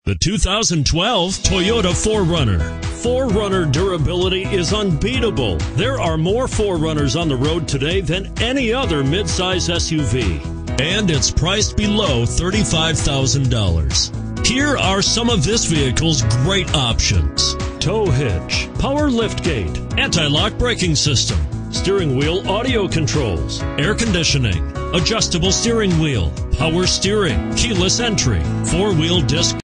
The 2012 Toyota 4Runner. 4Runner durability is unbeatable. There are more 4Runners on the road today than any other midsize SUV. And it's priced below $35,000. Here are some of this vehicle's great options: tow hitch, power liftgate, anti-lock braking system, steering wheel audio controls, air conditioning, adjustable steering wheel, power steering, keyless entry, 4-wheel disc